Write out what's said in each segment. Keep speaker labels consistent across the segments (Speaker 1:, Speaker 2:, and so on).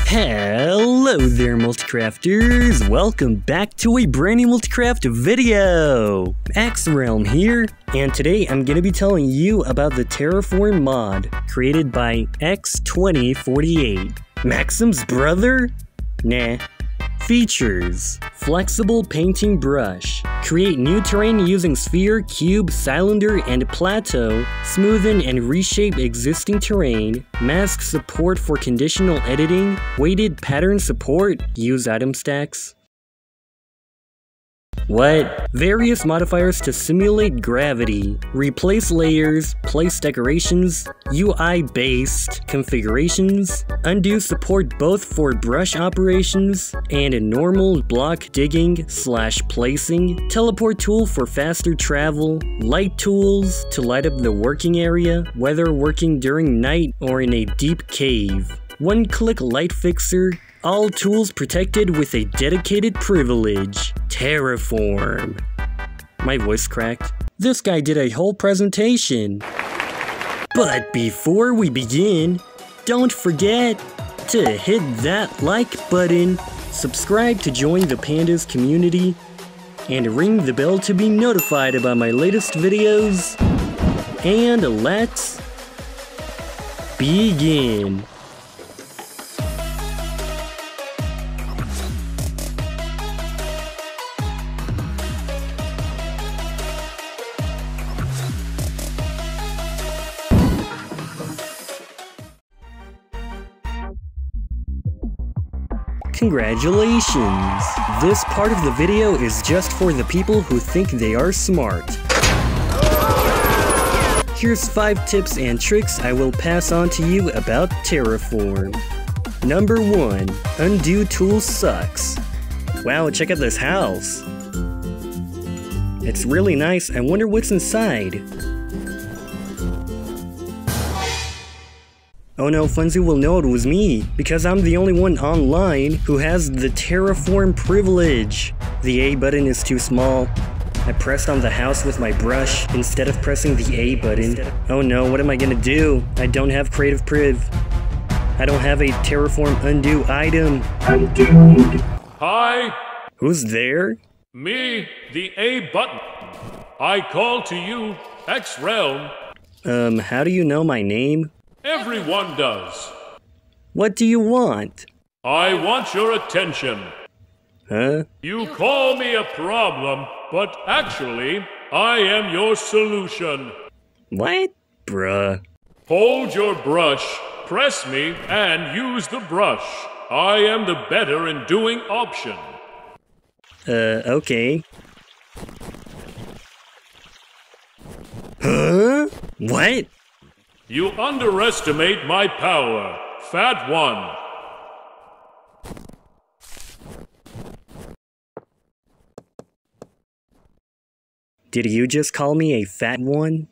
Speaker 1: Hello there, Multicrafters! Welcome back to a brand new Multicraft video! XRealm here, and today I'm gonna be telling you about the Terraform mod created by X2048. Maxim's brother? Nah. Features: flexible painting brush. Create new terrain using sphere, cube, cylinder, and plateau. Smoothen and reshape existing terrain. Mask support for conditional editing. Weighted pattern support. Use item stacks. What? Various modifiers to simulate gravity. Replace layers, place decorations, UI-based configurations. Undo support both for brush operations and normal block digging / placing. Teleport tool for faster travel. Light tools to light up the working area, whether working during night or in a deep cave. One-click light fixer. All tools protected with a dedicated privilege. Terraform. My voice cracked. This guy did a whole presentation. But before we begin, don't forget to hit that like button, subscribe to join the Pandas community, and ring the bell to be notified about my latest videos. And let's begin. Congratulations! This part of the video is just for the people who think they are smart. Here's 5 tips and tricks I will pass on to you about Terraform. Number 1. Undo tool sucks. Wow, check out this house. It's really nice. I wonder what's inside. Oh no, Funzy will know it was me, because I'm the only one online who has the Terraform privilege. The A button is too small. I pressed on the house with my brush instead of pressing the A button. Oh no, what am I gonna do? I don't have creative priv. I don't have a Terraform undo item. Undo.
Speaker 2: Hi.
Speaker 1: Who's there?
Speaker 2: Me, the A button. I call to you, XRealm.
Speaker 1: How do you know my name?
Speaker 2: Everyone does.
Speaker 1: What do you want?
Speaker 2: I want your attention.
Speaker 1: Huh?
Speaker 2: You call me a problem, but actually, I am your solution.
Speaker 1: What? Bruh.
Speaker 2: Hold your brush, press me, and use the brush. I am the better in doing option.
Speaker 1: Okay. Huh? What?
Speaker 2: You underestimate my power, Fat One.
Speaker 1: Did you just call me a fat one?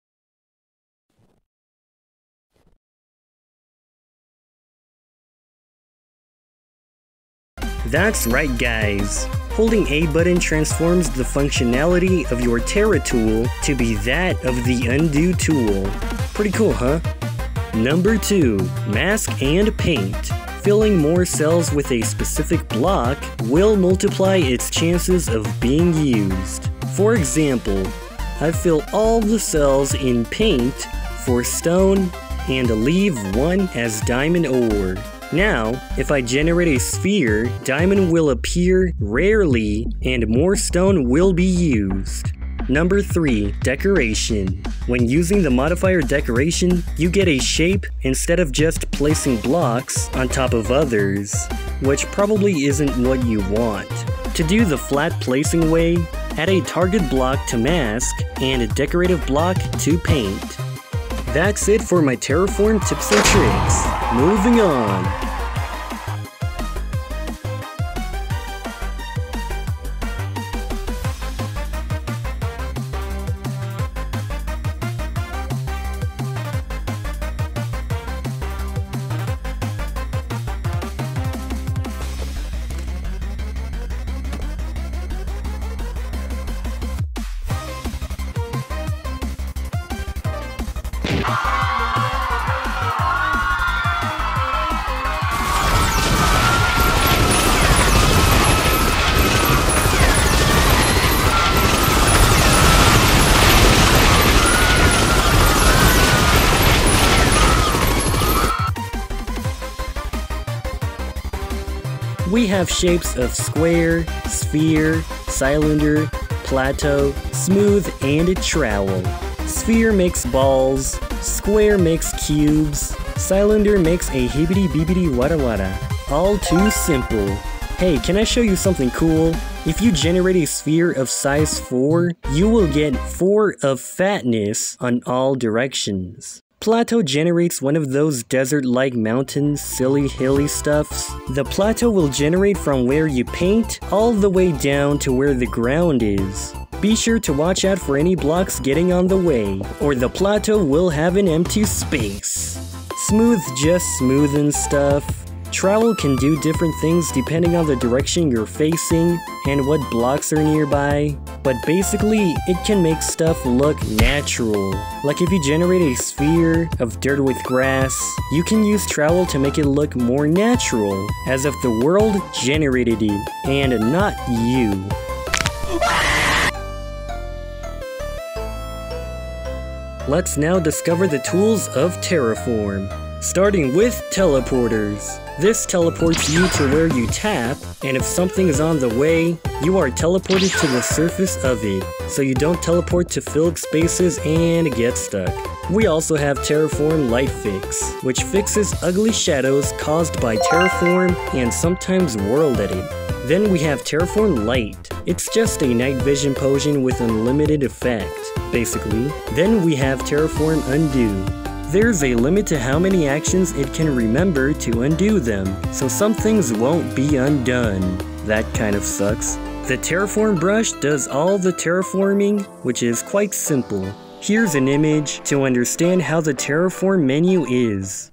Speaker 1: That's right, guys. Holding A button transforms the functionality of your Terra tool to be that of the undo tool. Pretty cool, huh? Number 2. Mask and paint. Filling more cells with a specific block will multiply its chances of being used. For example, I fill all the cells in paint for stone and leave one as diamond ore. Now, if I generate a sphere, diamond will appear rarely and more stone will be used. Number 3. Decoration. When using the modifier decoration, you get a shape instead of just placing blocks on top of others, which probably isn't what you want. To do the flat placing way, add a target block to mask and a decorative block to paint. That's it for my Terraform tips and tricks. Moving on. We have shapes of square, sphere, cylinder, plateau, smooth, and a trowel. Sphere makes balls, square makes cubes, cylinder makes a hibbity-bibbity wada-wada. All too simple. Hey, can I show you something cool? If you generate a sphere of size 4, you will get 4 of fatness on all directions. Plateau generates one of those desert-like mountains, silly hilly stuffs. The plateau will generate from where you paint all the way down to where the ground is. Be sure to watch out for any blocks getting on the way, or the plateau will have an empty space. Smooth just smoothing stuff. Trowel can do different things depending on the direction you're facing and what blocks are nearby, but basically it can make stuff look natural. Like if you generate a sphere of dirt with grass, you can use trowel to make it look more natural, as if the world generated it and not you. Let's now discover the tools of Terraform, starting with teleporters. This teleports you to where you tap, and if something is on the way, you are teleported to the surface of it, so you don't teleport to filled spaces and get stuck. We also have Terraform Light Fix, which fixes ugly shadows caused by Terraform and sometimes World Edit. Then we have Terraform Light. It's just a night vision potion with unlimited effect, basically. Then we have Terraform Undo. There's a limit to how many actions it can remember to undo them, so some things won't be undone. That kind of sucks. The Terraform brush does all the terraforming, which is quite simple. Here's an image to understand how the Terraform menu is.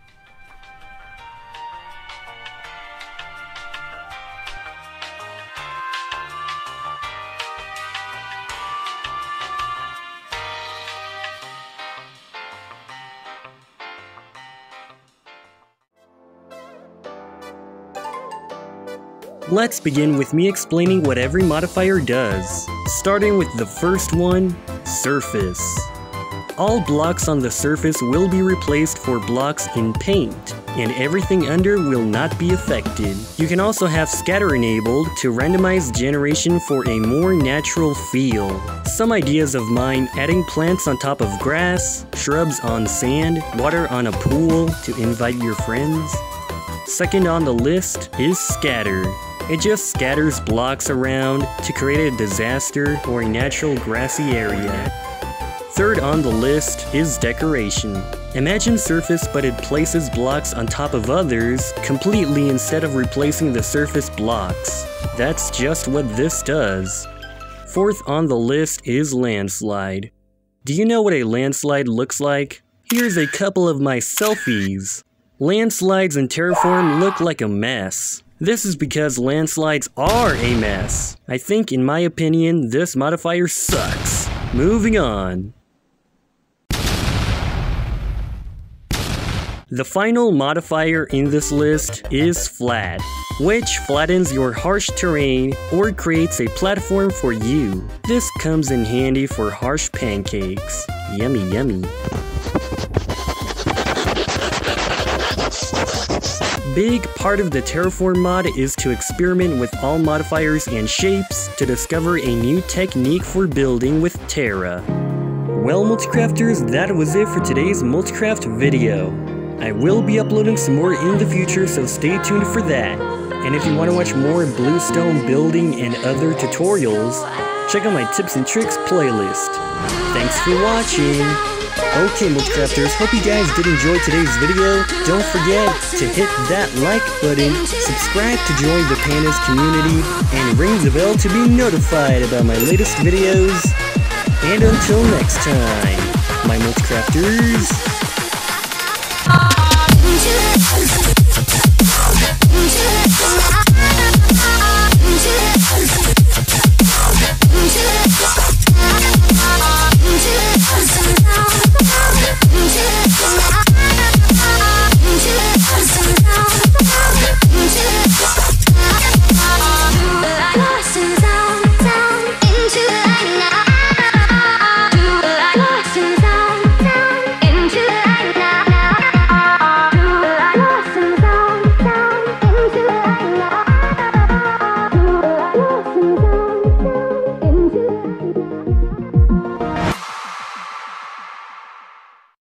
Speaker 1: Let's begin with me explaining what every modifier does, starting with the first one, surface. All blocks on the surface will be replaced for blocks in paint, and everything under will not be affected. You can also have scatter enabled to randomize generation for a more natural feel. Some ideas of mine: adding plants on top of grass, shrubs on sand, water on a pool to invite your friends. Second on the list is scatter. It just scatters blocks around to create a disaster or a natural grassy area. Third on the list is decoration. Imagine surface, but it places blocks on top of others completely instead of replacing the surface blocks. That's just what this does. Fourth on the list is landslide. Do you know what a landslide looks like? Here's a couple of my selfies. Landslides in Terraform look like a mess. This is because landslides are a mess. I think, in my opinion, this modifier sucks. Moving on. The final modifier in this list is flat, which flattens your harsh terrain or creates a platform for you. This comes in handy for harsh pancakes. Yummy, yummy. Big part of the Terraform mod is to experiment with all modifiers and shapes to discover a new technique for building with Terra. Well, Multicrafters, that was it for today's Multicraft video. I will be uploading some more in the future, so stay tuned for that. And if you want to watch more bluestone building and other tutorials, check out my tips and tricks playlist. Thanks for watching! Okay, Multicrafters, hope you guys did enjoy today's video. Don't forget to hit that like button, subscribe to join the Pandas community, and ring the bell to be notified about my latest videos. And until next time, my Multicrafters,